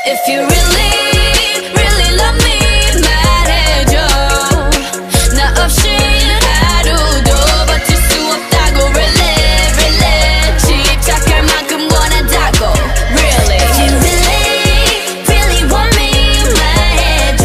If you really, really love me 말해줘. 나 없이 하루도 버틸 수 없다고 really, really. 집착할 만큼 원한다고 really. If you really, really want me 말해줘.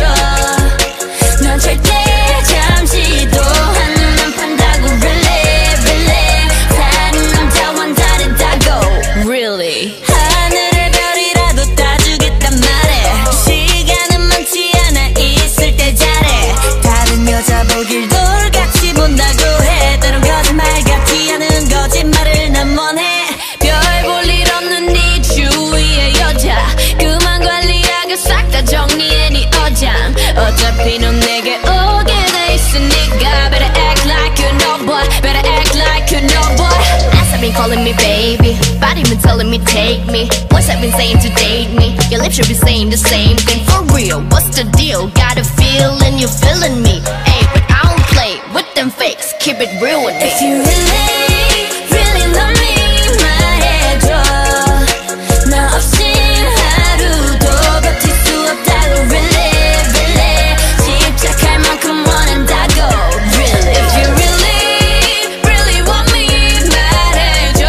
넌 절대 잠시도 한눈 안 판다고 really, really. 사는 남자와는 다르다고 really. 하늘의 별이라도 따주겠단 말해. 시간은 많지 않아 있을 때 잘해. 다른 여자 보길 돌같이 본다고 해. 때론 거짓말 같지 않은 거짓말을 난 원해. 별 볼 일 없는 네 주위의 여자 그만 관리하고 싹 다 정리해 네 어장. 어차피 넌 내게 오게 돼 있으니까 better act like you know boy. Better act like you know boy. Ass have been calling me baby, body been telling me take me. Voice have been saying to date me. Your lips should be saying the same thing. For real, what's the deal? Got a feeling you feeling me. Hey, but I don't play with them fakes. Keep it real with me. If you really, really love me 말해줘. 나 없인 하루도 버틸 수 없다고 really, really. 집착할 만큼 원한다고 really. If you really, really want me 말해줘.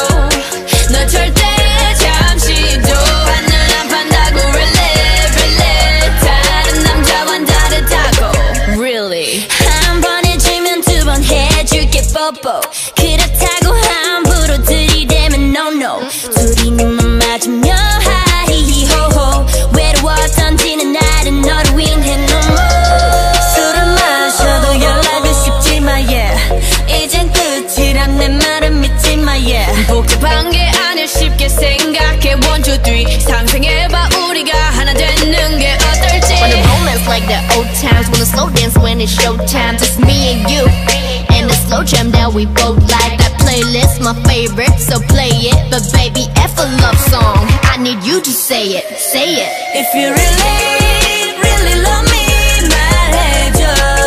너 절대 잠시도 한눈 안 판다고 really, really. 다른 남자와는 다르다고 really. 한 번 해주면 두 번 해줄게 뽀뽀. 그렇다고 함부로 들이대면 no no. 둘이 눈만 맞으며 하이히호호. 외로웠던 지난 날은 너를 위해 no more. 술을 마셔도 연락은 쉽지만 yeah. 이젠 끝이란 내 말은 믿지마 yeah. 복잡한 게 아닐 쉽게 생각해 1, 2, 3 상상해봐 우리가 하나 되는 게 어떨지. Wanna romance like the old times. Wanna slow dance when it's showtime. Just me and you and the slow jam that we both like. That playlist my favorite, so play it. But baby, F a love song, I need you to say it, say it. If you really, really love me 말해줘.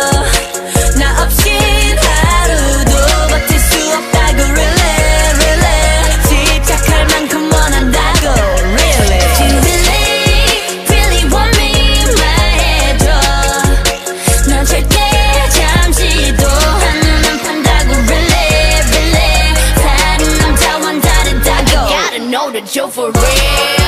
나 없인 하루도 버틸 수 없다고 really, really. 집착할 만큼 원한다고 really. If you really, really want me 말해줘. 넌 절대 잠시도 한눈 안 판다고 really, really. 다른 남자와는 다르다고 Gotta know that you're for real.